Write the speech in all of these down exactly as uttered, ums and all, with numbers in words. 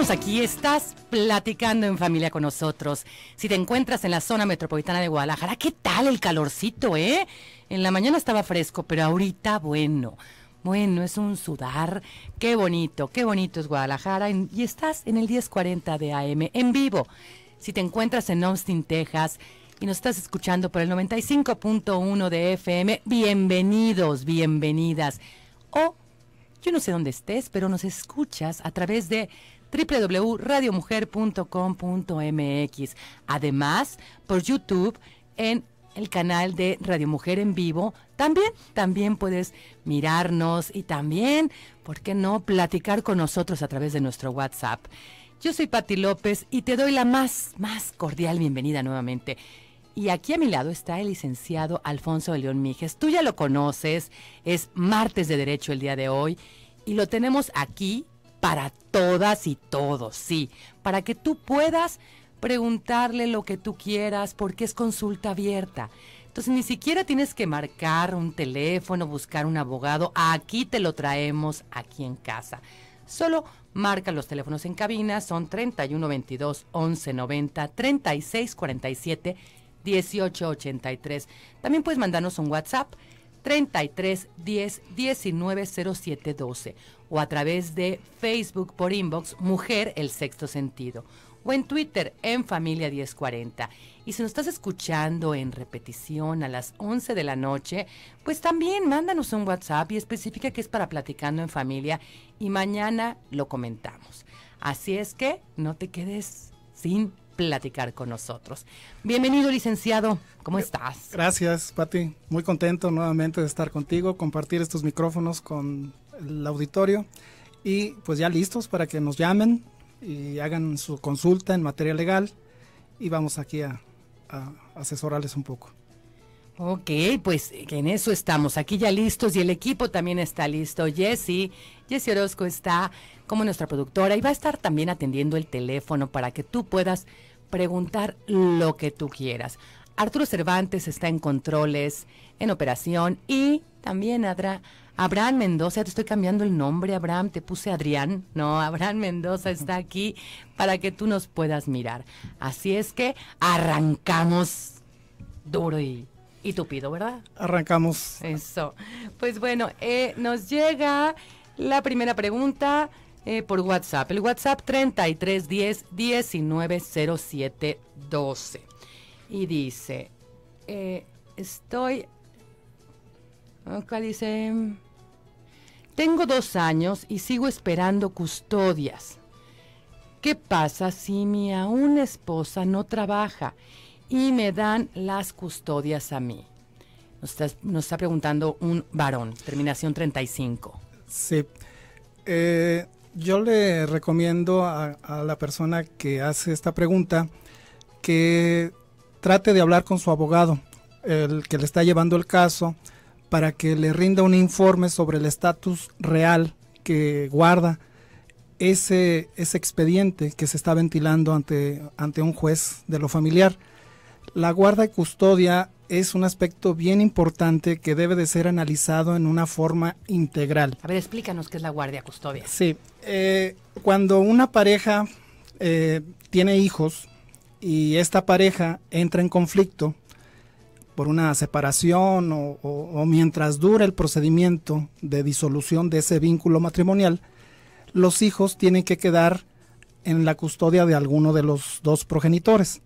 estamos aquí, estás platicando en familia con nosotros. Si te encuentras en la zona metropolitana de Guadalajara, ¿qué tal el calorcito, eh? En la mañana estaba fresco, pero ahorita, bueno, bueno, es un sudar. Qué bonito, qué bonito es Guadalajara. Y estás en el diez cuarenta de A M, en vivo. Si te encuentras en Austin, Texas, y nos estás escuchando por el noventa y cinco punto uno de F M, bienvenidos, bienvenidas. O, yo no sé dónde estés, pero nos escuchas a través de doble u doble u doble u punto radio mujer punto com punto m x. Además, por YouTube, en el canal de Radio Mujer en Vivo, también, también puedes mirarnos y también, ¿por qué no?, platicar con nosotros a través de nuestro WhatsApp. Yo soy Pati López y te doy la más, más cordial bienvenida nuevamente. Y aquí a mi lado está el licenciado Alfonso de León Mijes. Tú ya lo conoces, es martes de Derecho el día de hoy y lo tenemos aquí para todas y todos, sí, para que tú puedas preguntarle lo que tú quieras porque es consulta abierta. Entonces ni siquiera tienes que marcar un teléfono, buscar un abogado, aquí te lo traemos aquí en casa. Solo marca los teléfonos en cabina, son treinta y uno veintidós once noventa, treinta y seis cuarenta y siete dieciocho ochenta y tres. También puedes mandarnos un WhatsApp treinta y tres diez diecinueve cero siete doce o a través de Facebook por inbox Mujer el Sexto Sentido o en Twitter en Familia diez cuarenta. Y si nos estás escuchando en repetición a las once de la noche, pues también mándanos un WhatsApp y especifica que es para Platicando en Familia y mañana lo comentamos. Así es que no te quedes sin platicar con nosotros. Bienvenido, licenciado. ¿Cómo estás? Gracias, Pati. Muy contento nuevamente de estar contigo, compartir estos micrófonos con el auditorio y pues ya listos para que nos llamen y hagan su consulta en materia legal y vamos aquí a, a asesorarles un poco. Ok, pues en eso estamos, aquí ya listos y el equipo también está listo. Jessie, Jessie Orozco está como nuestra productora y va a estar también atendiendo el teléfono para que tú puedas preguntar lo que tú quieras. Arturo Cervantes está en controles, en operación y también Adra, Abraham Mendoza, te estoy cambiando el nombre, Abraham, te puse Adrián, no, Abraham Mendoza está aquí para que tú nos puedas mirar. Así es que arrancamos duro y... Y tupido, ¿verdad? Arrancamos. Eso. Pues bueno, eh, nos llega la primera pregunta eh, por WhatsApp. El WhatsApp treinta y tres diez diecinueve cero siete doce. Y dice, eh, estoy... Acá dice... Tengo dos años y sigo esperando custodias. ¿Qué pasa si mi aún esposa no trabaja y me dan las custodias a mí? Nos está, nos está preguntando un varón, terminación treinta y cinco. Sí, eh, yo le recomiendo a, a la persona que hace esta pregunta que trate de hablar con su abogado, el que le está llevando el caso, para que le rinda un informe sobre el estatus real que guarda ese, ese expediente que se está ventilando ante, ante un juez de lo familiar. La guarda y custodia es un aspecto bien importante que debe de ser analizado en una forma integral. A ver, explícanos qué es la guardia custodia. Sí, eh, cuando una pareja eh, tiene hijos y esta pareja entra en conflicto por una separación o, o, o mientras dura el procedimiento de disolución de ese vínculo matrimonial, los hijos tienen que quedar en la custodia de alguno de los dos progenitores.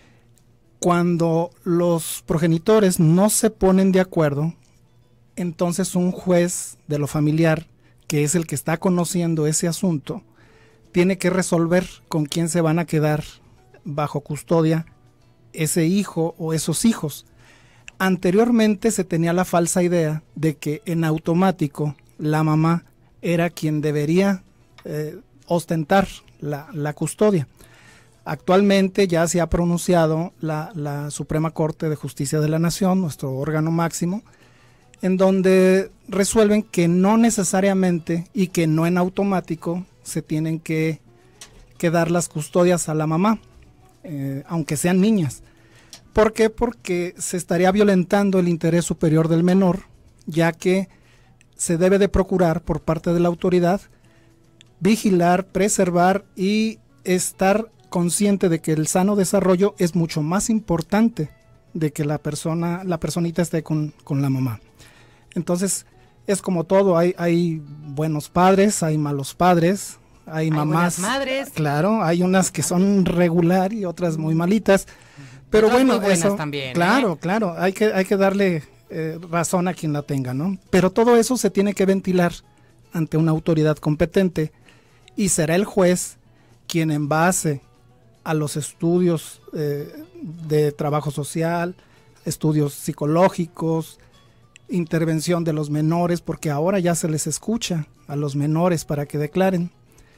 Cuando los progenitores no se ponen de acuerdo, entonces un juez de lo familiar, que es el que está conociendo ese asunto, tiene que resolver con quién se van a quedar bajo custodia ese hijo o esos hijos. Anteriormente se tenía la falsa idea de que en automático la mamá era quien debería eh, ostentar la, la custodia. Actualmente ya se ha pronunciado la, la Suprema Corte de Justicia de la Nación, nuestro órgano máximo, en donde resuelven que no necesariamente y que no en automático se tienen que, que dar las custodias a la mamá, eh, aunque sean niñas. ¿Por qué? Porque se estaría violentando el interés superior del menor, ya que se debe de procurar por parte de la autoridad vigilar, preservar y estar consciente de que el sano desarrollo es mucho más importante de que la persona, la personita esté con, con la mamá. Entonces, es como todo, hay, hay buenos padres, hay malos padres, hay, hay mamás, madres. Claro, hay unas que son regular y otras muy malitas, pero Otras bueno, muy buenas eso, también, claro, ¿eh? claro, hay que, hay que darle eh, razón a quien la tenga, ¿no? Pero todo eso se tiene que ventilar ante una autoridad competente y será el juez quien, en base a los estudios eh, de trabajo social, estudios psicológicos, intervención de los menores, porque ahora ya se les escucha a los menores para que declaren,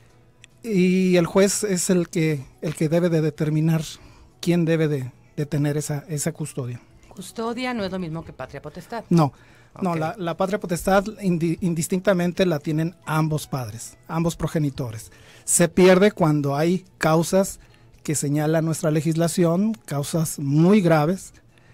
y el juez es el que el que debe de determinar quién debe de, de tener esa, esa custodia. Custodia no es lo mismo que patria potestad. No, okay. no, la, la patria potestad indi, indistintamente la tienen ambos padres, ambos progenitores. Se pierde cuando hay causas que señala nuestra legislación, causas muy graves,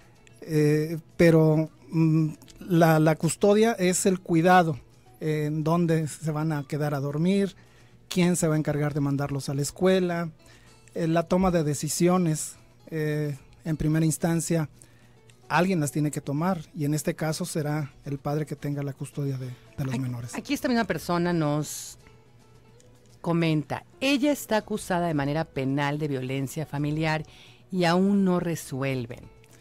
eh, pero mm, la, la custodia es el cuidado, eh, en dónde se van a quedar a dormir, quién se va a encargar de mandarlos a la escuela, eh, la toma de decisiones, eh, en primera instancia, alguien las tiene que tomar, y en este caso será el padre que tenga la custodia de, de los aquí, menores. Aquí esta misma persona nos comenta, ella está acusada de manera penal de violencia familiar y aún no resuelven.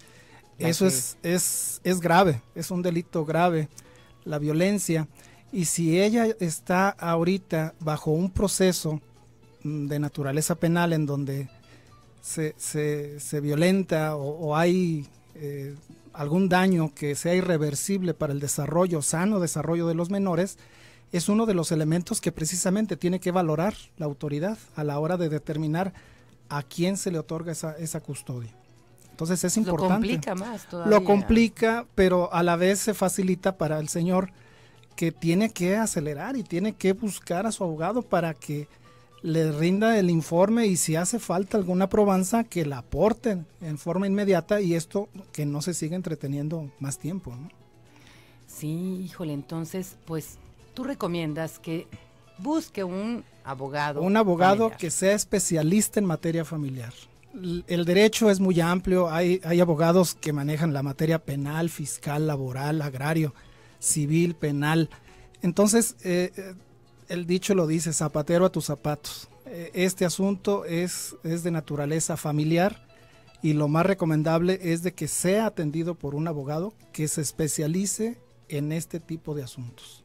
Eso es, es, es grave, es un delito grave, la violencia, y si ella está ahorita bajo un proceso de naturaleza penal en donde se, se, se violenta o, o hay eh, algún daño que sea irreversible para el desarrollo, sano desarrollo de los menores, es uno de los elementos que precisamente tiene que valorar la autoridad a la hora de determinar a quién se le otorga esa, esa custodia. Entonces es importante. Lo complica más todavía. Lo complica, pero a la vez se facilita para el señor, que tiene que acelerar y tiene que buscar a su abogado para que le rinda el informe, y si hace falta alguna probanza, que la aporten en forma inmediata, y esto que no se siga entreteniendo más tiempo, ¿no? Sí, híjole, entonces, pues, tú recomiendas que busque un abogado. Un abogado familiar. que sea especialista en materia familiar. El derecho es muy amplio, hay, hay abogados que manejan la materia penal, fiscal, laboral, agrario, civil, penal. Entonces, eh, el dicho lo dice, zapatero a tus zapatos. Eh, este asunto es, es de naturaleza familiar, y lo más recomendable es de que sea atendido por un abogado que se especialice en este tipo de asuntos.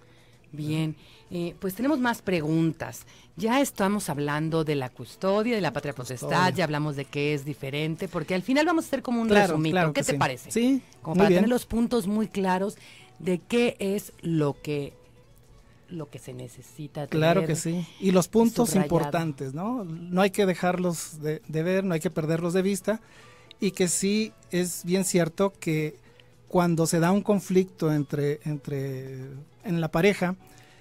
Bien, eh, pues tenemos más preguntas. Ya estamos hablando de la custodia, de la patria potestad, ya hablamos de qué es diferente, porque al final vamos a hacer como un claro, resumito. claro ¿Qué te sí. parece? Sí, como muy para bien. tener los puntos muy claros de qué es lo que lo que se necesita tener. Claro que sí. Y los puntos subrayado. importantes, ¿no? No hay que dejarlos de, de ver, no hay que perderlos de vista, y que sí es bien cierto que cuando se da un conflicto entre, entre en la pareja,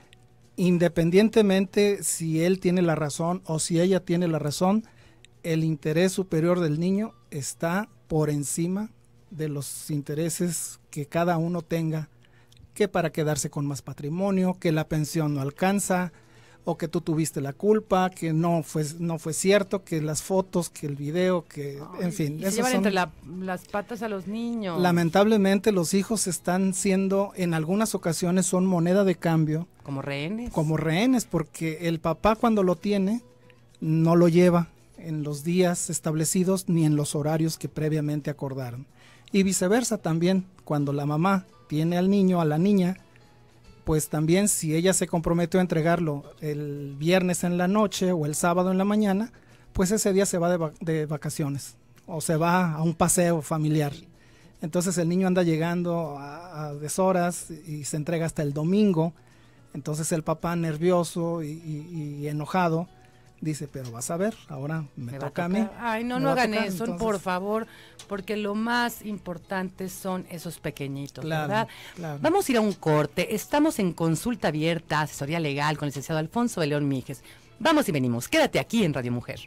independientemente si él tiene la razón o si ella tiene la razón, el interés superior del niño está por encima de los intereses que cada uno tenga, que para quedarse con más patrimonio, que la pensión no alcanza, o que tú tuviste la culpa, que no fue no fue cierto, que las fotos, que el video, que Ay, en fin. y se esos llevan son, entre la, las patas a los niños. lamentablemente los hijos están siendo, en algunas ocasiones son moneda de cambio. Como rehenes. Como rehenes, porque el papá cuando lo tiene no lo lleva en los días establecidos ni en los horarios que previamente acordaron. Y viceversa también, cuando la mamá tiene al niño, a la niña, pues también si ella se comprometió a entregarlo el viernes en la noche o el sábado en la mañana, pues ese día se va de, va de vacaciones o se va a un paseo familiar. Entonces el niño anda llegando a, a deshoras y se entrega hasta el domingo. Entonces el papá, nervioso y, y, y enojado, dice, pero vas a ver, ahora me, Me toca va a, a mí. tocar. Ay, no, me no va a hagan tocar, eso, entonces, por favor, porque lo más importante son esos pequeñitos, Claro, ¿verdad? claro. Vamos a ir a un corte. Estamos en consulta abierta, asesoría legal con el licenciado Alfonso de León Míguez. Vamos y venimos. Quédate aquí en Radio Mujer.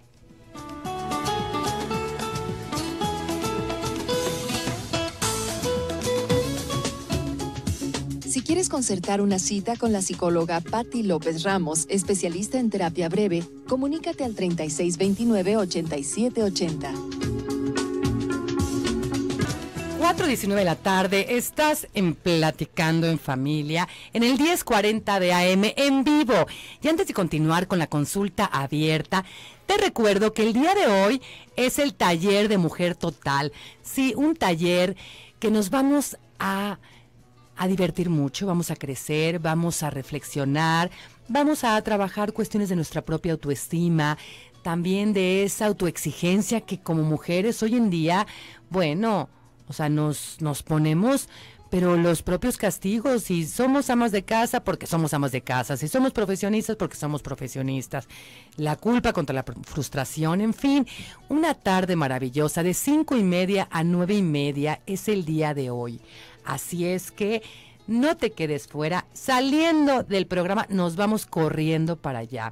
Si quieres concertar una cita con la psicóloga Patti López Ramos, especialista en terapia breve, comunícate al treinta y seis veintinueve, ochenta y siete ochenta. cuatro diecinueve de la tarde, estás en Platicando en Familia, en el diez cuarenta de A M en vivo. Y antes de continuar con la consulta abierta, te recuerdo que el día de hoy es el taller de Mujer Total. Sí, un taller que nos vamos a, a divertir mucho, vamos a crecer, vamos a reflexionar, vamos a trabajar cuestiones de nuestra propia autoestima, también de esa autoexigencia que como mujeres hoy en día, bueno... O sea, nos, nos ponemos, pero los propios castigos, si somos amas de casa, porque somos amas de casa, si somos profesionistas, porque somos profesionistas, la culpa contra la frustración, en fin, una tarde maravillosa de cinco y media a nueve y media es el día de hoy. Así es que no te quedes fuera, saliendo del programa nos vamos corriendo para allá.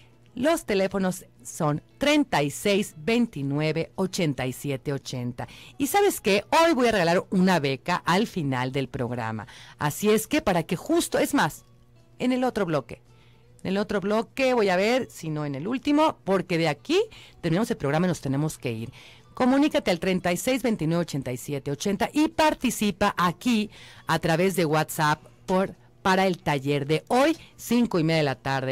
Los teléfonos son treinta y seis veintinueve, ochenta y siete ochenta. Y ¿sabes qué? Hoy voy a regalar una beca al final del programa. Así es que para que justo, es más, en el otro bloque. En el otro bloque voy a ver, si no en el último, porque de aquí terminamos el programa y nos tenemos que ir. Comunícate al treinta y seis veintinueve, ochenta y siete ochenta y participa aquí a través de WhatsApp por, para el taller de hoy, cinco y media de la tarde.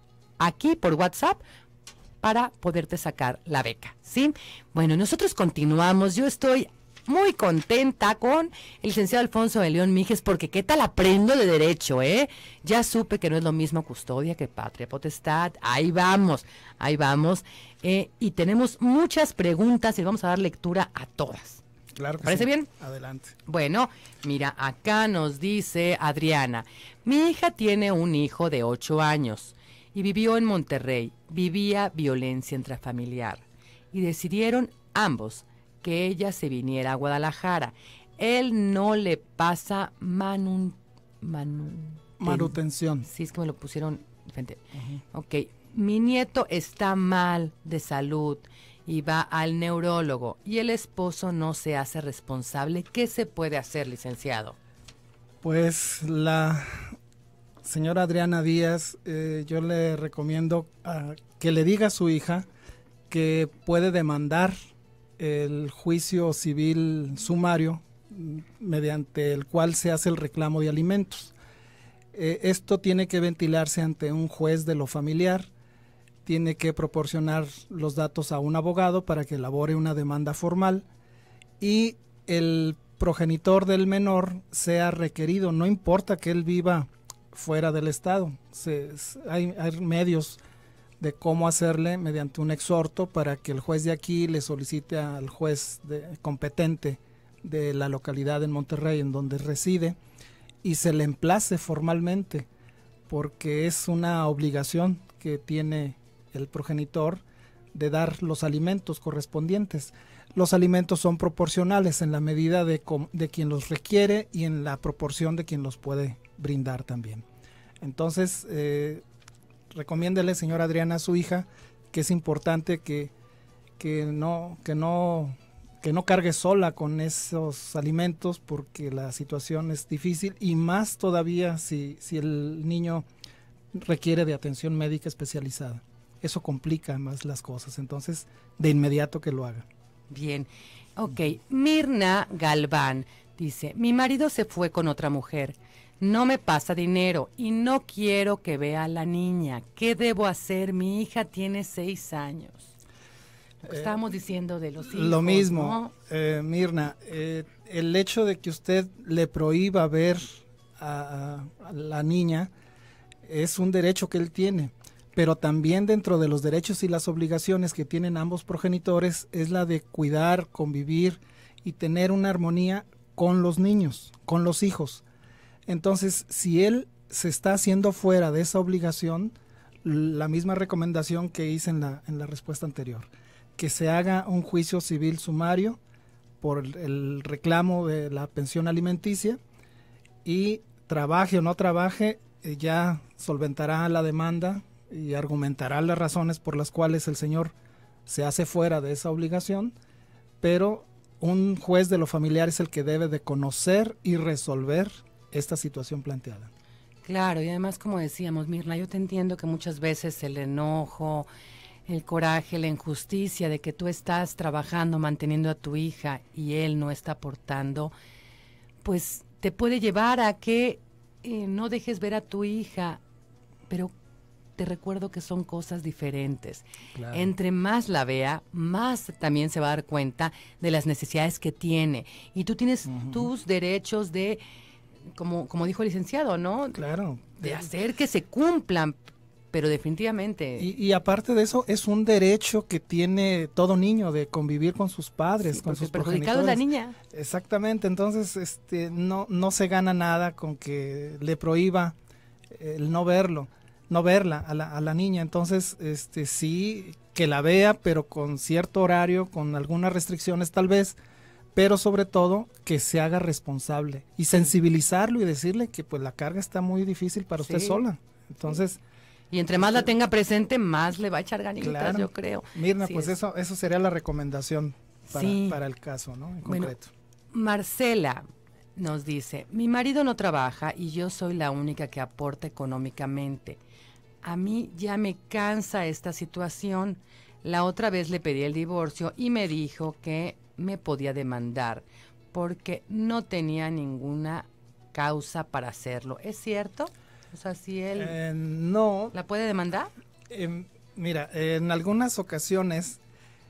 Aquí por WhatsApp para poderte sacar la beca, ¿sí? Bueno, nosotros continuamos. Yo estoy muy contenta con el licenciado Alfonso de León Mijes, porque qué tal aprendo de derecho, ¿eh? Ya supe que no es lo mismo custodia que patria potestad. Ahí vamos, ahí vamos. Eh, y tenemos muchas preguntas y vamos a dar lectura a todas. Claro que ¿Parece sí. bien? Adelante. Bueno, mira, acá nos dice Adriana, mi hija tiene un hijo de ocho años. Y vivió en Monterrey, vivía violencia intrafamiliar. Y decidieron ambos que ella se viniera a Guadalajara. Él no le pasa manun, manun, manutención. Sí, es que me lo pusieron frente. Uh-huh. Ok, mi nieto está mal de salud y va al neurólogo. Y el esposo no se hace responsable. ¿Qué se puede hacer, licenciado? Pues la... Señora Adriana Díaz, eh, yo le recomiendo uh, que le diga a su hija que puede demandar el juicio civil sumario mediante el cual se hace el reclamo de alimentos. Eh, esto tiene que ventilarse ante un juez de lo familiar, tiene que proporcionar los datos a un abogado para que elabore una demanda formal y el progenitor del menor sea requerido, no importa que él viva fuera del estado. Se, hay, hay medios de cómo hacerle mediante un exhorto para que el juez de aquí le solicite al juez de, competente de la localidad en Monterrey en donde reside y se le emplace formalmente, porque es una obligación que tiene el progenitor de dar los alimentos correspondientes. Los alimentos son proporcionales en la medida de, de quien los requiere y en la proporción de quien los puede brindar también. Entonces, eh, recomiéndele, señora Adriana, a su hija que es importante que, que, no, que, no, que no cargue sola con esos alimentos, porque la situación es difícil y más todavía si, si el niño requiere de atención médica especializada. Eso complica más las cosas, entonces de inmediato que lo haga. Bien, ok. Mirna Galván dice, mi marido se fue con otra mujer, no me pasa dinero y no quiero que vea a la niña. ¿Qué debo hacer? Mi hija tiene seis años. Lo que eh, estábamos diciendo de los hijos. Lo mismo, ¿no? eh, Mirna, eh, el hecho de que usted le prohíba ver a, a la niña es un derecho que él tiene. Pero también dentro de los derechos y las obligaciones que tienen ambos progenitores es la de cuidar, convivir y tener una armonía con los niños, con los hijos. Entonces, si él se está haciendo fuera de esa obligación, la misma recomendación que hice en la, en la respuesta anterior, que se haga un juicio civil sumario por el, el reclamo de la pensión alimenticia y trabaje o no trabaje, eh, ya solventará la demanda y argumentará las razones por las cuales el señor se hace fuera de esa obligación, pero un juez de lo familiar es el que debe de conocer y resolver esta situación planteada. Claro, y además, como decíamos, Mirna, yo te entiendo que muchas veces el enojo, el coraje, la injusticia de que tú estás trabajando, manteniendo a tu hija y él no está aportando, pues te puede llevar a que eh, no dejes ver a tu hija, pero te recuerdo que son cosas diferentes. Claro. Entre más la vea, más también se va a dar cuenta de las necesidades que tiene. Y tú tienes uh-huh. tus derechos de, como, como dijo el licenciado, ¿no? Claro. De hacer que se cumplan, pero definitivamente. Y, y aparte de eso, es un derecho que tiene todo niño de convivir con sus padres, sí, con sus progenitores. La niña. Exactamente, entonces este, no, no se gana nada con que le prohíba el no verlo. no verla a la, a la niña, entonces este sí que la vea, pero con cierto horario, con algunas restricciones tal vez, pero sobre todo que se haga responsable y sensibilizarlo y decirle que pues la carga está muy difícil para usted sí. sola, entonces y entre más la tenga presente, más le va a echar ganitas, claro. yo creo. Mirna, sí, pues es. eso eso sería la recomendación para, sí. para el caso, ¿no? En bueno, concreto. Marcela nos dice, mi marido no trabaja y yo soy la única que aporta económicamente. A mí ya me cansa esta situación. La otra vez le pedí el divorcio y me dijo que me podía demandar porque no tenía ninguna causa para hacerlo. ¿Es cierto? O sea, si él eh, no la puede demandar. Eh, mira, en algunas ocasiones,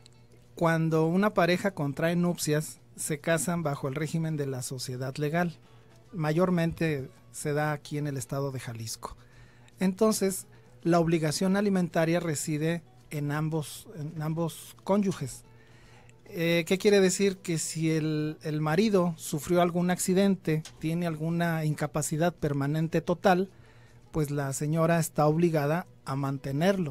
cuando una pareja contrae nupcias, se casan bajo el régimen de la sociedad legal. Mayormente se da aquí en el estado de Jalisco. Entonces, la obligación alimentaria reside en ambos, en ambos cónyuges. Eh, ¿Qué quiere decir? Que si el, el marido sufrió algún accidente, tiene alguna incapacidad permanente total, pues la señora está obligada a mantenerlo.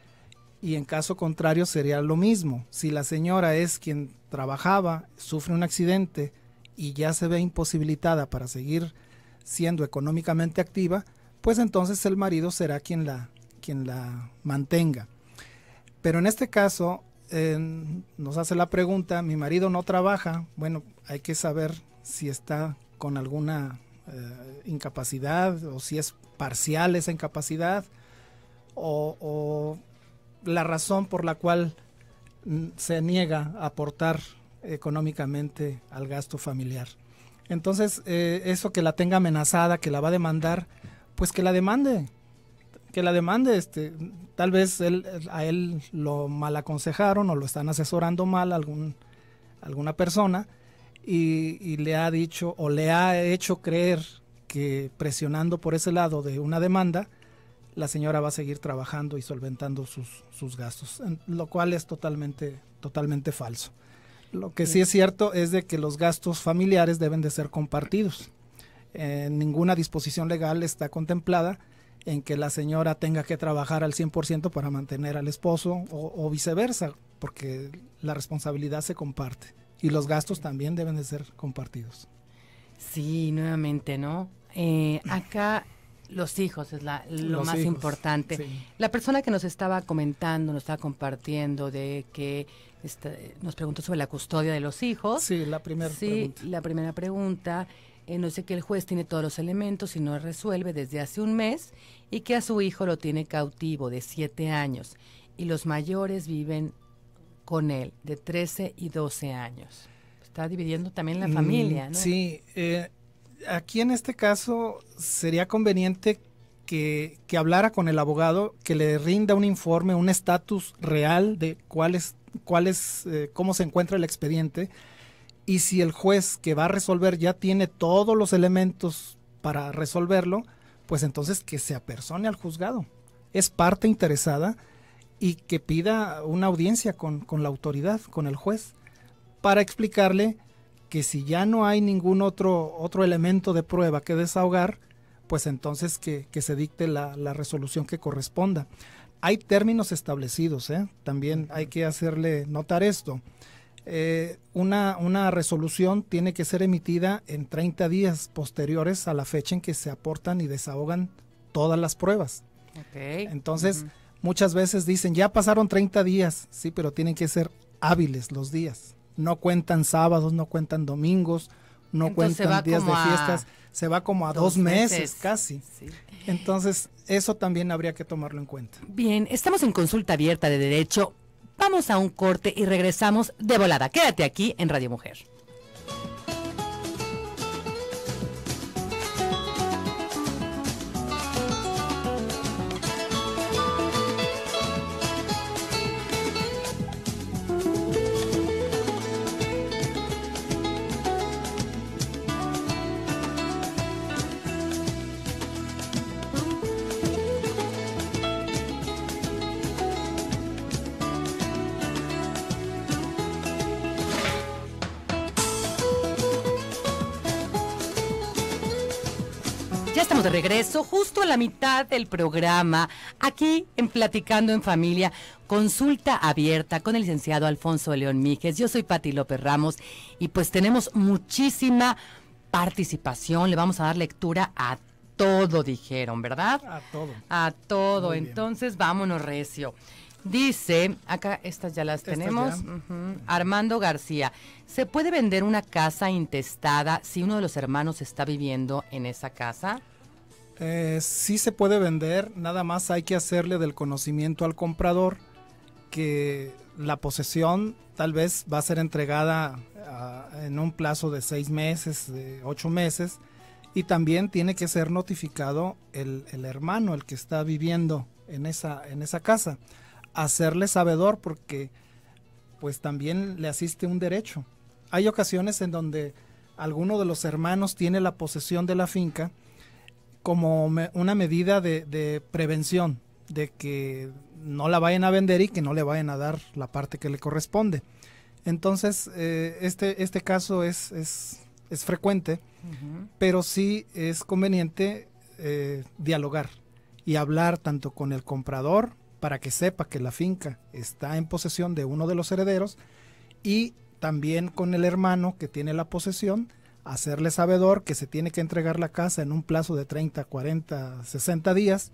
Y en caso contrario sería lo mismo. Si la señora es quien trabajaba, sufre un accidente y ya se ve imposibilitada para seguir siendo económicamente activa, pues entonces el marido será quien la, quien la mantenga. Pero en este caso, eh, nos hace la pregunta, mi marido no trabaja, bueno, hay que saber si está con alguna eh, incapacidad o si es parcial esa incapacidad o, o la razón por la cual se niega a aportar económicamente al gasto familiar. Entonces, eh, eso que la tenga amenazada, que la va a demandar, pues que la demande, que la demande, este, tal vez él, a él lo mal aconsejaron o lo están asesorando mal algún, alguna persona y, y le ha dicho o le ha hecho creer que presionando por ese lado de una demanda, la señora va a seguir trabajando y solventando sus, sus gastos, lo cual es totalmente, totalmente falso. Lo que sí es cierto es de que los gastos familiares deben de ser compartidos. Eh, ninguna disposición legal está contemplada en que la señora tenga que trabajar al cien por ciento para mantener al esposo o, o viceversa, porque la responsabilidad se comparte y los gastos también deben de ser compartidos. Sí, nuevamente, ¿no? Eh, acá los hijos es la, lo los más hijos, importante. Sí. La persona que nos estaba comentando, nos estaba compartiendo de que esta, nos preguntó sobre la custodia de los hijos. Sí, la primera sí, pregunta. la primera pregunta. Eh, no sé que el juez tiene todos los elementos y no resuelve desde hace un mes y que a su hijo lo tiene cautivo de siete años y los mayores viven con él de trece y doce años. Está dividiendo también la familia, ¿no? Sí, eh, aquí en este caso sería conveniente que, que hablara con el abogado, que le rinda un informe, un estatus real de cuál es, cuál es eh, cómo se encuentra el expediente, y si el juez que va a resolver ya tiene todos los elementos para resolverlo, pues entonces que se apersone al juzgado. Es parte interesada y que pida una audiencia con, con la autoridad, con el juez, para explicarle que si ya no hay ningún otro, otro elemento de prueba que desahogar, pues entonces que, que se dicte la, la resolución que corresponda. Hay términos establecidos, ¿eh? También hay que hacerle notar esto. Eh, una, una resolución tiene que ser emitida en treinta días posteriores a la fecha en que se aportan y desahogan todas las pruebas. Okay. Entonces, uh-huh. muchas veces dicen, ya pasaron treinta días, sí, pero tienen que ser hábiles los días. No cuentan sábados, no cuentan domingos, no Entonces se va cuentan días de como a fiestas, se va como a dos, dos meses, meses. casi. Sí. Entonces, eso también habría que tomarlo en cuenta. Bien, estamos en consulta abierta de derecho. Vamos a un corte y regresamos de volada. Quédate aquí en Radio Mujer. Ya estamos de regreso, justo a la mitad del programa, aquí en Platicando en Familia, consulta abierta con el licenciado Alfonso de León Míguez. Yo soy Pati López Ramos y pues tenemos muchísima participación, le vamos a dar lectura a todo, dijeron, ¿verdad? A todo. A todo, Muy bien. entonces vámonos recio. Dice, acá estas ya las Estas tenemos, ya. ujú, Armando García, ¿se puede vender una casa intestada si uno de los hermanos está viviendo en esa casa? Eh, sí se puede vender, nada más hay que hacerle del conocimiento al comprador que la posesión tal vez va a ser entregada uh, en un plazo de seis meses, de ocho meses, y también tiene que ser notificado el, el hermano, el que está viviendo en esa, en esa casa, hacerle sabedor porque pues también le asiste un derecho. Hay ocasiones en donde alguno de los hermanos tiene la posesión de la finca como me, una medida de, de prevención, de que no la vayan a vender y que no le vayan a dar la parte que le corresponde. Entonces, eh, este, este caso es, es, es frecuente, uh-huh. pero sí es conveniente eh, dialogar y hablar tanto con el comprador para que sepa que la finca está en posesión de uno de los herederos y también con el hermano que tiene la posesión, hacerle sabedor que se tiene que entregar la casa en un plazo de treinta, cuarenta, sesenta días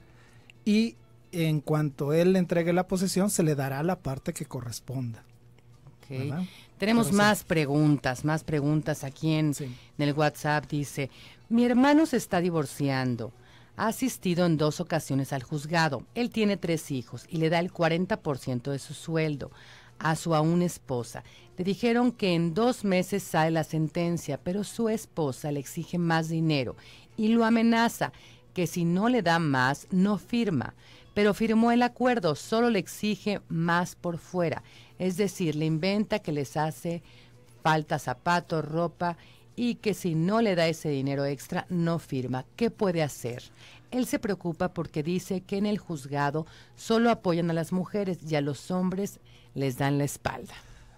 y en cuanto él le entregue la posesión se le dará la parte que corresponda. Okay. Tenemos Pero más sí. preguntas, más preguntas aquí en, sí. en el WhatsApp. Dice, mi hermano se está divorciando, ha asistido en dos ocasiones al juzgado, él tiene tres hijos y le da el cuarenta por ciento de su sueldo a su aún esposa. Le dijeron que en dos meses sale la sentencia, pero su esposa le exige más dinero y lo amenaza que si no le da más, no firma. Pero firmó el acuerdo, solo le exige más por fuera. Es decir, le inventa que les hace falta zapatos, ropa y que si no le da ese dinero extra, no firma. ¿Qué puede hacer? Él se preocupa porque dice que en el juzgado solo apoyan a las mujeres y a los hombres les dan la espalda.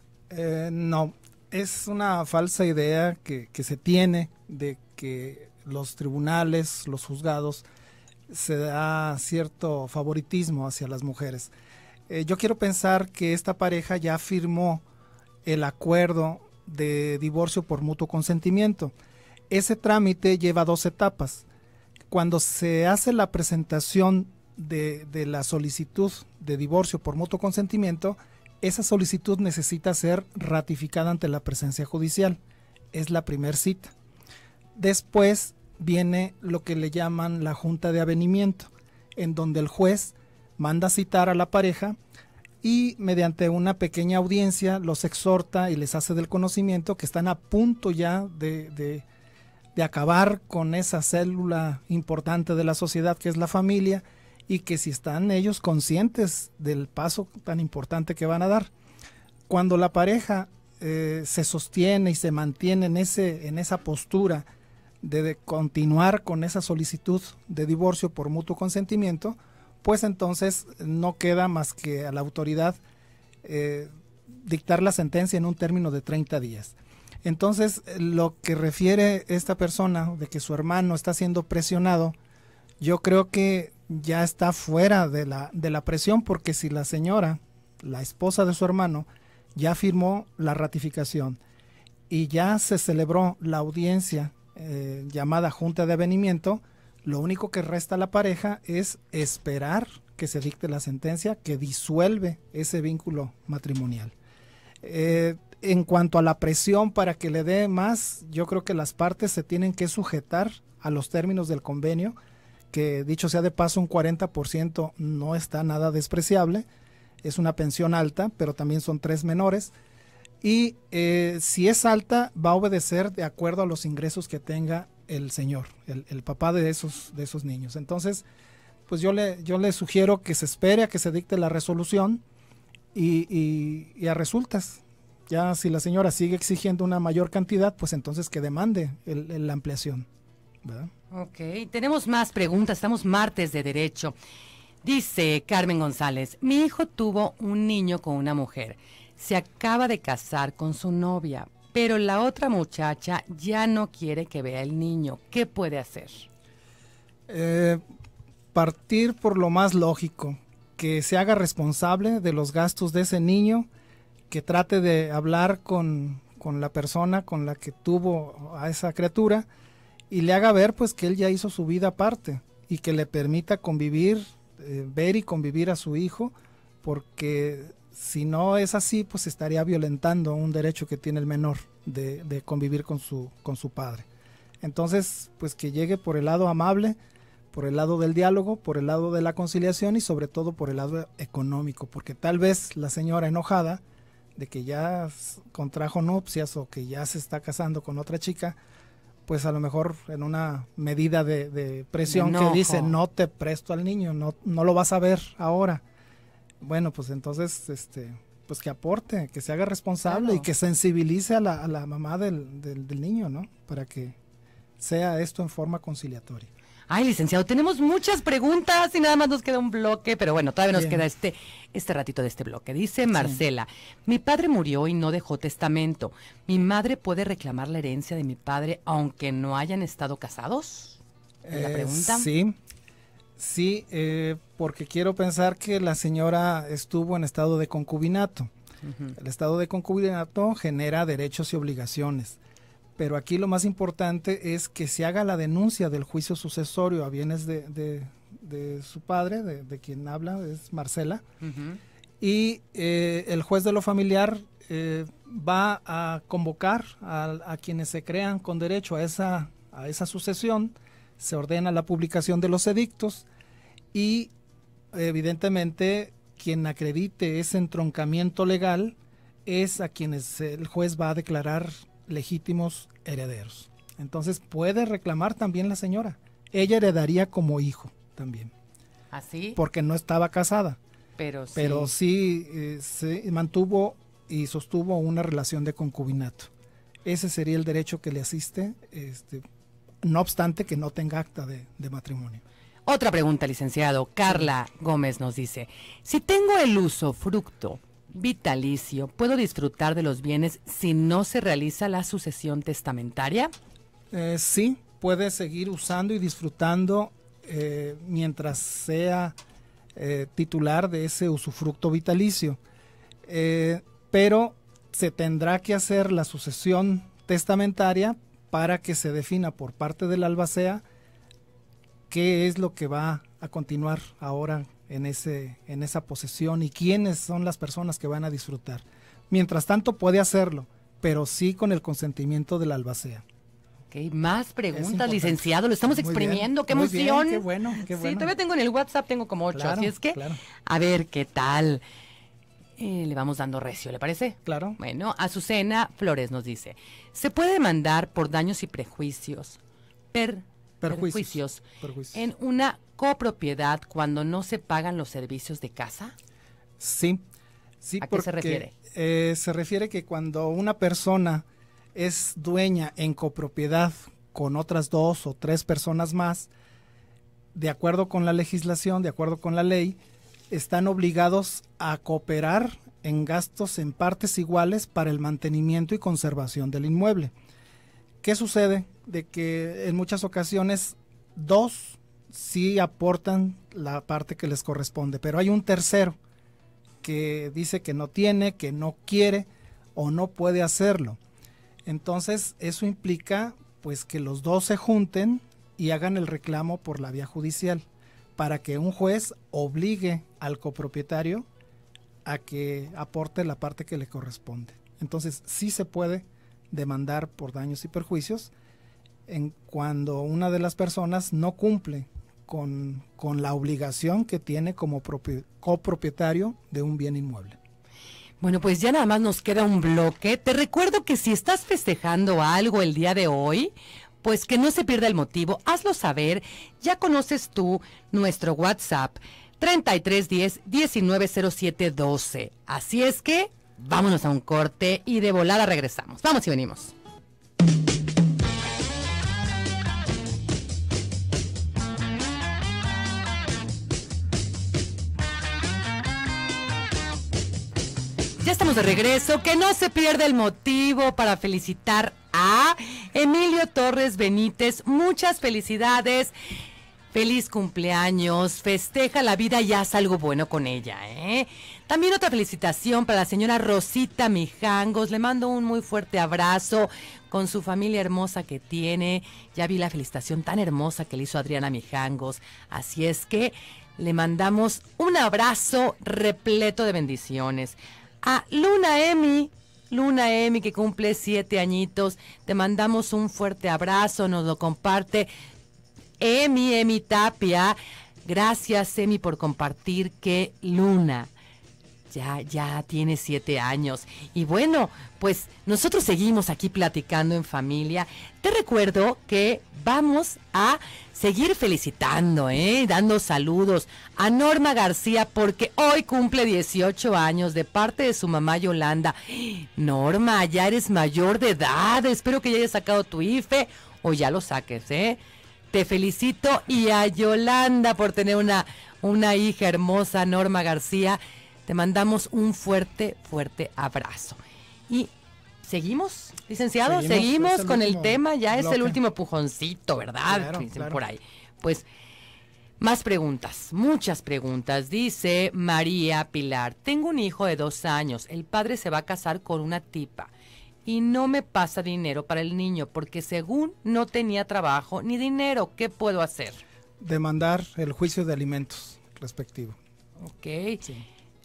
Eh, no, es una falsa idea que, que se tiene de que los tribunales, los juzgados, se da cierto favoritismo hacia las mujeres. Eh, yo quiero pensar que esta pareja ya firmó el acuerdo de divorcio por mutuo consentimiento. Ese trámite lleva dos etapas. Cuando se hace la presentación de, de la solicitud de divorcio por mutuo consentimiento, esa solicitud necesita ser ratificada ante la presencia judicial. Es la primer cita. Después viene lo que le llaman la junta de avenimiento, en donde el juez manda citar a la pareja y mediante una pequeña audiencia los exhorta y les hace del conocimiento que están a punto ya de, de, de acabar con esa célula importante de la sociedad que es la familia y que si están ellos conscientes del paso tan importante que van a dar. Cuando la pareja eh, se sostiene y se mantiene en, ese, en esa postura de, de continuar con esa solicitud de divorcio por mutuo consentimiento, pues entonces no queda más que a la autoridad eh, dictar la sentencia en un término de treinta días. Entonces, lo que refiere esta persona de que su hermano está siendo presionado, yo creo que ya está fuera de la, de la presión, porque si la señora, la esposa de su hermano, ya firmó la ratificación y ya se celebró la audiencia eh, llamada junta de avenimiento, lo único que resta a la pareja es esperar que se dicte la sentencia que disuelve ese vínculo matrimonial. Eh, en cuanto a la presión para que le dé más, yo creo que las partes se tienen que sujetar a los términos del convenio, que dicho sea de paso, un cuarenta por ciento no está nada despreciable, es una pensión alta, pero también son tres menores, y eh, si es alta, va a obedecer de acuerdo a los ingresos que tenga el señor, el, el papá de esos, de esos niños. Entonces, pues yo le, yo le sugiero que se espere a que se dicte la resolución y, y, y a resultas. Ya si la señora sigue exigiendo una mayor cantidad, pues entonces que demande el, el, la ampliación, ¿verdad? Ok, tenemos más preguntas, estamos martes de derecho. Dice Carmen González, mi hijo tuvo un niño con una mujer, se acaba de casar con su novia, pero la otra muchacha ya no quiere que vea el niño. ¿Qué puede hacer? Eh, partir por lo más lógico, que se haga responsable de los gastos de ese niño, que trate de hablar con, con la persona con la que tuvo a esa criatura y le haga ver pues que él ya hizo su vida aparte y que le permita convivir, eh, ver y convivir a su hijo, porque si no es así, pues estaría violentando un derecho que tiene el menor de, de convivir con su, con su padre. Entonces, pues que llegue por el lado amable, por el lado del diálogo, por el lado de la conciliación y sobre todo por el lado económico, porque tal vez la señora enojada de que ya contrajo nupcias o que ya se está casando con otra chica, pues a lo mejor en una medida de, de presión que dice no te presto al niño, no, no lo vas a ver ahora. Bueno, pues entonces, este, pues que aporte, que se haga responsable, claro, y que sensibilice a la, a la mamá del, del, del niño, ¿no? Para que sea esto en forma conciliatoria. Ay, licenciado, tenemos muchas preguntas y nada más nos queda un bloque, pero bueno, todavía nos Bien. queda este, este ratito de este bloque. Dice Marcela, sí. mi padre murió y no dejó testamento. ¿Mi madre puede reclamar la herencia de mi padre aunque no hayan estado casados? ¿Es la pregunta? Eh, sí. Sí, eh, porque quiero pensar que la señora estuvo en estado de concubinato. Uh-huh. El estado de concubinato genera derechos y obligaciones, pero aquí lo más importante es que se haga la denuncia del juicio sucesorio a bienes de, de, de su padre, de, de quien habla, es Marcela, uh-huh. y eh, el juez de lo familiar eh, va a convocar a, a quienes se crean con derecho a esa, a esa sucesión. Se ordena la publicación de los edictos y evidentemente quien acredite ese entroncamiento legal es a quienes el juez va a declarar legítimos herederos. Entonces puede reclamar también la señora. Ella heredaría como hijo también. ¿Así? Porque no estaba casada. Pero sí, pero sí eh, se mantuvo y sostuvo una relación de concubinato. Ese sería el derecho que le asiste, este, no obstante que no tenga acta de, de matrimonio. Otra pregunta, licenciado. Carla sí. Gómez nos dice, si tengo el usufructo vitalicio, ¿puedo disfrutar de los bienes si no se realiza la sucesión testamentaria? Eh, sí, puede seguir usando y disfrutando eh, mientras sea eh, titular de ese usufructo vitalicio. Eh, pero se tendrá que hacer la sucesión testamentaria para que se defina por parte del albacea qué es lo que va a continuar ahora en ese en esa posesión y quiénes son las personas que van a disfrutar. Mientras tanto puede hacerlo, pero sí con el consentimiento del albacea. Ok, más preguntas, licenciado, lo estamos muy exprimiendo, bien, qué emoción. Bien, qué bueno, qué bueno. Sí, todavía tengo en el WhatsApp, tengo como ocho, claro, así es que, claro. a ver qué tal. Eh, le vamos dando recio, ¿le parece? Claro. Bueno, Azucena Flores nos dice, ¿se puede demandar por daños y prejuicios, per, perjuicios, perjuicios, perjuicios en una copropiedad cuando no se pagan los servicios de casa? Sí, sí. ¿A porque, qué se refiere? Eh, se refiere que cuando una persona es dueña en copropiedad con otras dos o tres personas más, de acuerdo con la legislación, de acuerdo con la ley, están obligados a cooperar en gastos en partes iguales para el mantenimiento y conservación del inmueble. ¿Qué sucede? De que en muchas ocasiones dos sí aportan la parte que les corresponde, pero hay un tercero que dice que no tiene, que no quiere o no puede hacerlo. Entonces eso implica pues que los dos se junten y hagan el reclamo por la vía judicial, para que un juez obligue al copropietario a que aporte la parte que le corresponde. Entonces sí se puede demandar por daños y perjuicios en cuando una de las personas no cumple con, con la obligación que tiene como propio, copropietario de un bien inmueble. Bueno, pues ya nada más nos queda un bloque. Te recuerdo que si estás festejando algo el día de hoy, pues que no se pierda el motivo, hazlo saber. Ya conoces tú nuestro WhatsApp, treinta y tres diez, diecinueve cero siete doce. Así es que vámonos a un corte y de volada regresamos. Vamos y venimos. Ya estamos de regreso, que no se pierda el motivo para felicitar a Emilio Torres Benítez. Muchas felicidades, feliz cumpleaños, festeja la vida y haz algo bueno con ella, ¿eh? También otra felicitación para la señora Rosita Mijangos, le mando un muy fuerte abrazo con su familia hermosa que tiene. Ya vi la felicitación tan hermosa que le hizo Adriana Mijangos, así es que le mandamos un abrazo repleto de bendiciones. A Luna Emi, Luna Emi que cumple siete añitos, te mandamos un fuerte abrazo, nos lo comparte Emi, Emi Tapia. Gracias Emi por compartir que Luna ya, ya tiene siete años. Y bueno, pues nosotros seguimos aquí platicando en familia. Te recuerdo que vamos a seguir felicitando, ¿eh? Dando saludos a Norma García porque hoy cumple dieciocho años de parte de su mamá Yolanda. Norma, ya eres mayor de edad, espero que ya hayas sacado tu I F E o ya lo saques, ¿eh? Te felicito, y a Yolanda por tener una, una hija hermosa, Norma García. Te mandamos un fuerte, fuerte abrazo. Y seguimos, licenciado, seguimos, seguimos el con el tema, ya bloque. Es el último pujoncito, ¿verdad? Claro, Dicen claro. por ahí. Pues, más preguntas, muchas preguntas. Dice María Pilar, tengo un hijo de dos años, el padre se va a casar con una tipa y no me pasa dinero para el niño porque según no tenía trabajo ni dinero, ¿qué puedo hacer? Demandar el juicio de alimentos respectivo. Ok. Sí.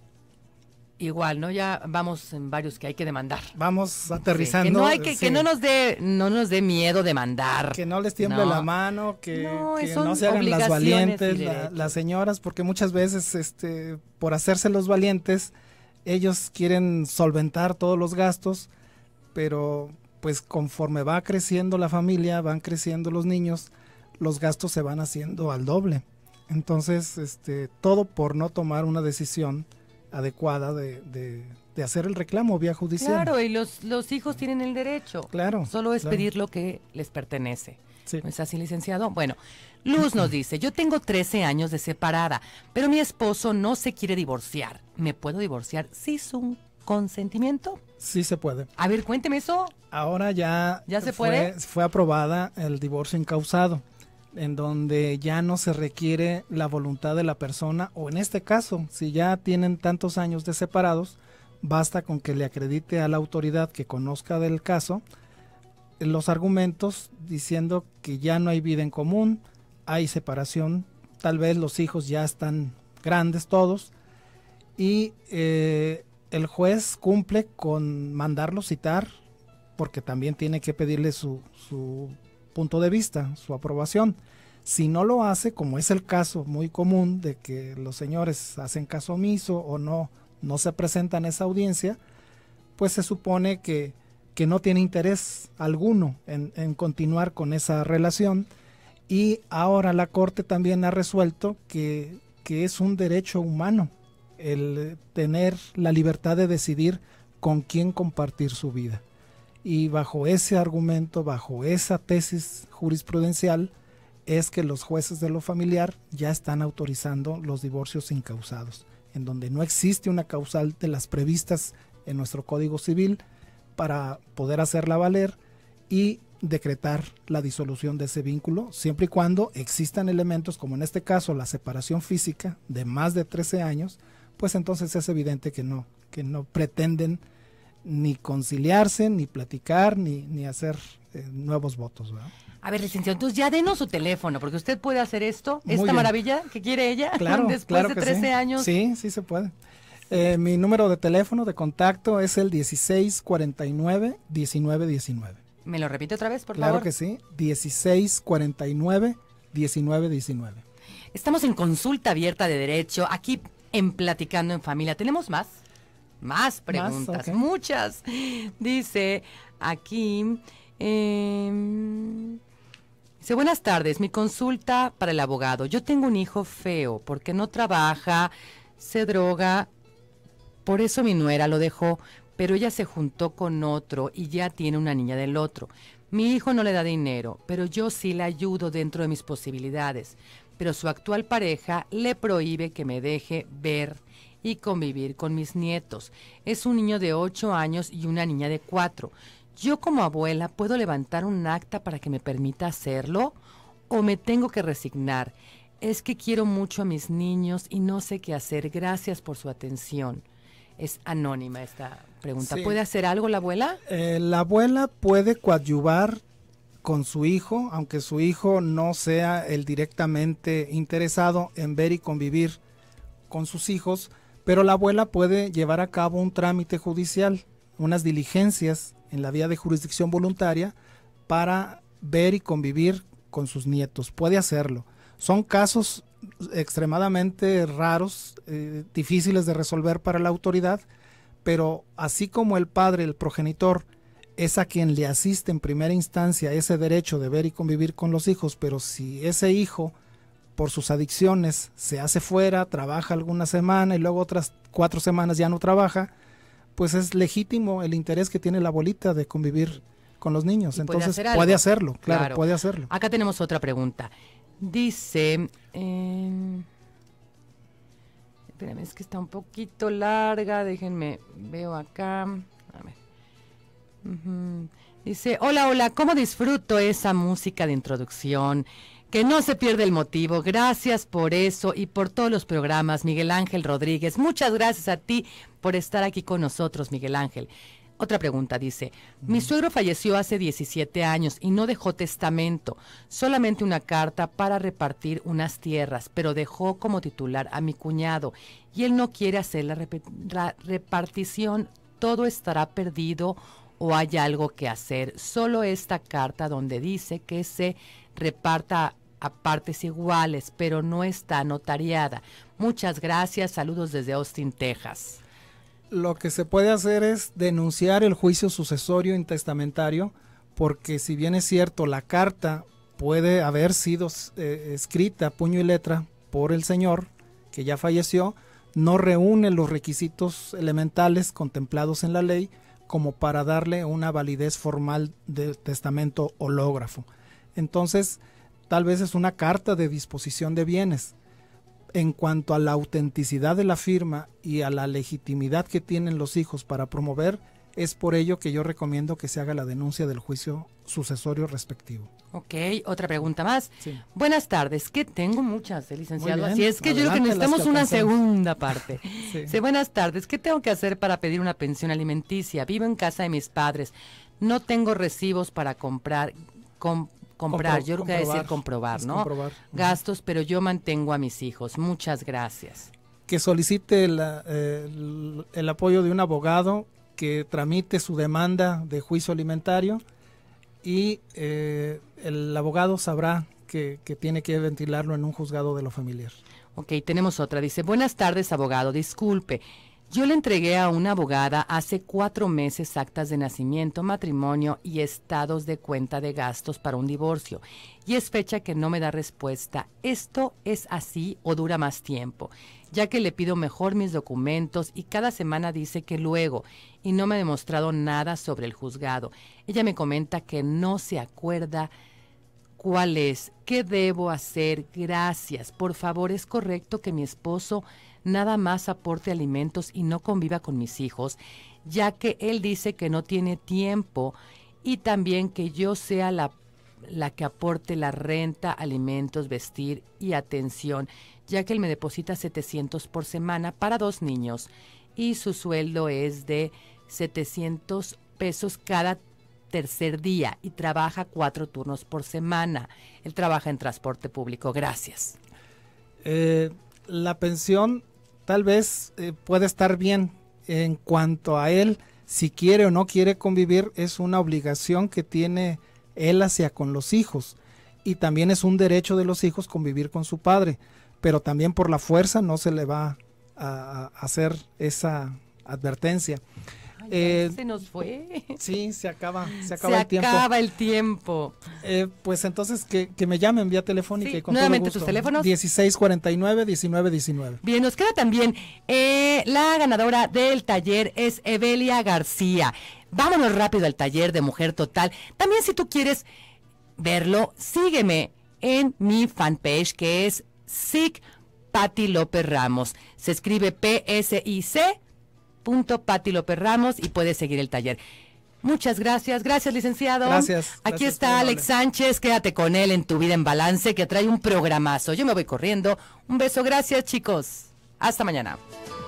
Igual, ¿no? Ya vamos en varios que hay que demandar. Vamos aterrizando. Sí, que no hay que, sí. que no nos dé, no nos dé miedo demandar. Que no les tiemble no. la mano, que no, que son no se hagan las valientes, la, la, las señoras, porque muchas veces, este, por hacerse los valientes, ellos quieren solventar todos los gastos, pero pues conforme va creciendo la familia, van creciendo los niños, los gastos se van haciendo al doble. Entonces, este, todo por no tomar una decisión adecuada de, de, de hacer el reclamo vía judicial. Claro, y los, los hijos tienen el derecho. Claro. Solo es claro. pedir lo que les pertenece. Sí. ¿No es así, licenciado? Bueno, Luz nos dice, yo tengo trece años de separada, pero mi esposo no se quiere divorciar. ¿Me puedo divorciar sin su consentimiento? Sí se puede. A ver, cuénteme eso. Ahora ya, ¿Ya se fue, puede? fue aprobada el divorcio incausado, en donde ya no se requiere la voluntad de la persona, o en este caso, si ya tienen tantos años de separados, basta con que le acredite a la autoridad que conozca del caso los argumentos diciendo que ya no hay vida en común, hay separación, tal vez los hijos ya están grandes todos, y eh, el juez cumple con mandarlo citar, porque también tiene que pedirle su, su punto de vista, su aprobación. Si no lo hace, como es el caso muy común de que los señores hacen caso omiso o no, no se presentan a esa audiencia, pues se supone que, que no tiene interés alguno en, en continuar con esa relación. Y ahora la Corte también ha resuelto que, que es un derecho humano el tener la libertad de decidir con quién compartir su vida. Y bajo ese argumento, bajo esa tesis jurisprudencial, es que los jueces de lo familiar ya están autorizando los divorcios incausados, en donde no existe una causal de las previstas en nuestro Código Civil para poder hacerla valer y decretar la disolución de ese vínculo, siempre y cuando existan elementos, como en este caso la separación física de más de trece años, pues entonces es evidente que no, que no pretenden ni conciliarse, ni platicar, ni, ni hacer eh, nuevos votos, ¿verdad? A ver, licenciado, entonces ya denos su teléfono, porque usted puede hacer esto, Muy esta bien. maravilla que quiere ella, Claro, después claro de que trece sí. años. Sí, sí se puede. Eh, mi número de teléfono de contacto es el dieciséis cuarenta y nueve, diecinueve diecinueve. ¿Me lo repite otra vez, por Claro favor? que sí, dieciséis cuarenta y nueve, diecinueve diecinueve. Estamos en consulta abierta de derecho, aquí en Platicando en Familia. ¿Tenemos más? Más preguntas, Más, okay. Muchas. Dice aquí, eh, dice, buenas tardes, mi consulta para el abogado. Yo tengo un hijo feo porque no trabaja, se droga, por eso mi nuera lo dejó, pero ella se juntó con otro y ya tiene una niña del otro. Mi hijo no le da dinero, pero yo sí le ayudo dentro de mis posibilidades. Pero su actual pareja le prohíbe que me deje ver y convivir con mis nietos. Es un niño de ocho años y una niña de cuatro. ¿Yo como abuela puedo levantar un acta para que me permita hacerlo? ¿O me tengo que resignar? Es que quiero mucho a mis niños y no sé qué hacer. Gracias por su atención. Es anónima esta pregunta. Sí. ¿Puede hacer algo la abuela? Eh, la abuela puede coadyuvar con su hijo, aunque su hijo no sea el directamente interesado en ver y convivir con sus hijos, pero la abuela puede llevar a cabo un trámite judicial, unas diligencias en la vía de jurisdicción voluntaria para ver y convivir con sus nietos. Puede hacerlo. Son casos extremadamente raros, eh, difíciles de resolver para la autoridad, pero así como el padre, el progenitor, es a quien le asiste en primera instancia ese derecho de ver y convivir con los hijos, pero si ese hijo, por sus adicciones, se hace fuera, trabaja alguna semana y luego otras cuatro semanas ya no trabaja, pues es legítimo el interés que tiene la abuelita de convivir con los niños. Y puede Entonces hacer algo. puede hacerlo, claro, Claro. puede hacerlo. Acá tenemos otra pregunta. Dice, eh, espérame, es que está un poquito larga, déjenme, veo acá, a ver. Ujú. Dice, hola, hola, ¿cómo disfruto esa música de introducción? Que no se pierde el motivo. Gracias por eso y por todos los programas, Miguel Ángel Rodríguez. Muchas gracias a ti por estar aquí con nosotros, Miguel Ángel. Otra pregunta dice, mi suegro falleció hace diecisiete años y no dejó testamento, solamente una carta para repartir unas tierras, pero dejó como titular a mi cuñado y él no quiere hacer la, rep la repartición. Todo estará perdido o hay algo que hacer. Solo esta carta donde dice que se reparta a partes iguales, pero no está notariada. Muchas gracias, saludos desde Austin, Texas. Lo que se puede hacer es denunciar el juicio sucesorio intestamentario, porque si bien es cierto, la carta puede haber sido eh, escrita puño y letra por el señor que ya falleció, no reúne los requisitos elementales contemplados en la ley como para darle una validez formal de testamento hológrafo. Entonces, tal vez es una carta de disposición de bienes. En cuanto a la autenticidad de la firma y a la legitimidad que tienen los hijos para promover, es por ello que yo recomiendo que se haga la denuncia del juicio sucesorio respectivvo. Ok, otra pregunta más. Sí. Buenas tardes, que tengo muchas, eh, licenciado. Muy bien, Así es que yo creo que adelante, las necesitamos que una alcancemos. segunda parte. Sí. Dice, buenas tardes, ¿qué tengo que hacer para pedir una pensión alimenticia? Vivo en casa de mis padres, no tengo recibos para comprar, com, comprar, Compro- yo creo que debe decir comprobar, es ¿no? comprobar. Gastos, pero yo mantengo a mis hijos. Muchas gracias. Que solicite la, eh, el, el apoyo de un abogado que tramite su demanda de juicio alimentario y eh, el abogado sabrá que, que tiene que ventilarlo en un juzgado de lo familiar. Ok, tenemos otra. Dice, buenas tardes, abogado. Disculpe, yo le entregué a una abogada hace cuatro meses actas de nacimiento, matrimonio y estados de cuenta de gastos para un divorcio. Y es fecha que no me da respuesta. ¿Esto es así o dura más tiempo? Ya que le pido mejor mis documentos y cada semana dice que luego, y no me ha demostrado nada sobre el juzgado. Ella me comenta que no se acuerda cuál es, qué debo hacer. Gracias. Por favor, ¿es correcto que mi esposo nada más aporte alimentos y no conviva con mis hijos, ya que él dice que no tiene tiempo, y también que yo sea la, la que aporte la renta, alimentos, vestir y atención, ya que él me deposita setecientos por semana para dos niños y su sueldo es de setecientos pesos cada tercer día y trabaja cuatro turnos por semana? Él trabaja en transporte público. Gracias. Eh, la pensión tal vez eh, puede estar bien. En cuanto a él, si quiere o no quiere convivir, es una obligación que tiene él hacia con los hijos, y también es un derecho de los hijos convivir con su padre, pero también por la fuerza no se le va a, a hacer esa advertencia. Ay, eh, se nos fue. Sí, se acaba, se acaba se el tiempo. Se acaba el tiempo. Eh, pues entonces que, que me llamen vía telefónica Sí, y con nuevamente todo gusto. tus teléfonos. dieciséis cuarenta y nueve, diecinueve diecinueve. Bien, nos queda también eh, la ganadora del taller es Evelia García. Vámonos rápido al taller de Mujer Total. También si tú quieres verlo, sígueme en mi fanpage que es S I C Pati López Ramos. Se escribe P S I C punto Pati López Ramos y puedes seguir el taller. Muchas gracias, gracias licenciado. Gracias. Aquí gracias, está Alex Sánchez, quédate con él en Tu Vida en Balance, que trae un programazo. Yo me voy corriendo. Un beso, gracias chicos. Hasta mañana.